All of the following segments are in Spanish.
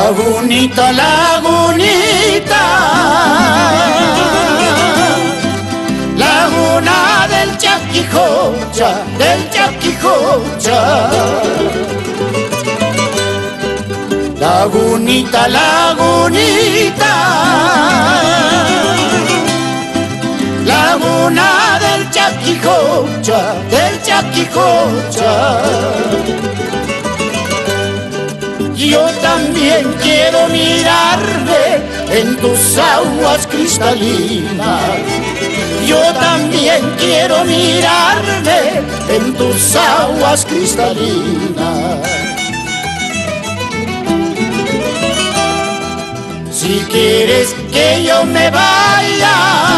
Lagunita, lagunita, laguna del Chaquijocha, del Chaquijocha. Lagunita, lagunita, laguna del Chaquijocha, del Chaquijocha. Yo también quiero mirarme en tus aguas cristalinas. Yo también quiero mirarme en tus aguas cristalinas. Si quieres que yo me vaya,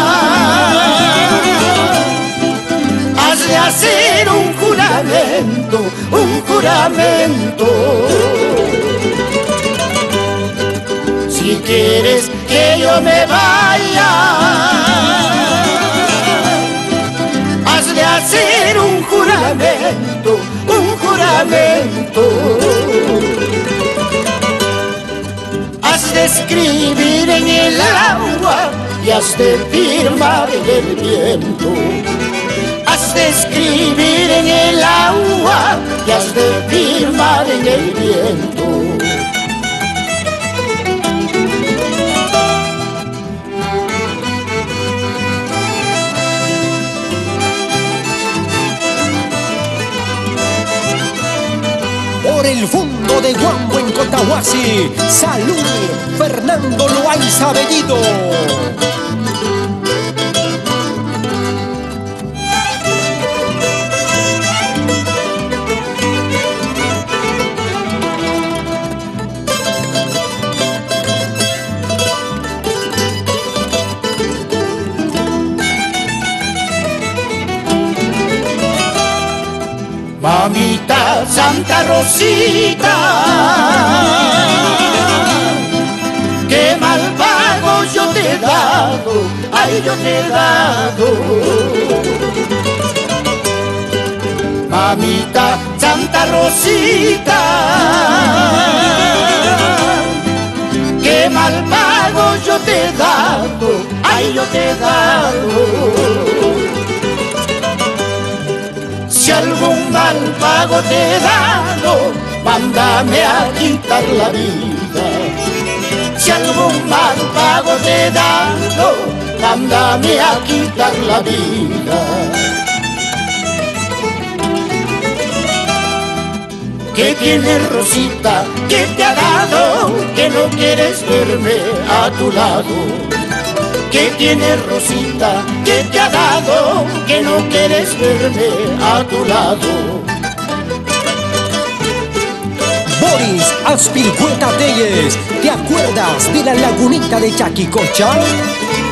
has de hacer un juramento, un juramento. Si quieres que yo me vaya, has de hacer un juramento, un juramento. Has de escribir en el agua y has de firmar en el viento. Has de escribir en el agua y has de firmar en el viento. Por el fondo de Guambo en Cotahuasi, salud, Fernando Loaiza Bellido. Mamita Santa Rosita, qué mal pago yo te he dado, ay yo te he dado. Mamita Santa Rosita, qué mal pago yo te he dado, ay yo te he dado. Si algún mal pago te he dado, mándame a quitar la vida. Si algún mal pago te he dado, mándame a quitar la vida. ¿Qué tiene Rosita? ¿Qué te ha dado? Que no quieres verme a tu lado. ¿Qué tiene Rosita? ¿Qué te ha dado? Que no quieres verme a tu lado. Boris Azpilicueta Telles, ¿te acuerdas de la lagunita de Chaquicocha?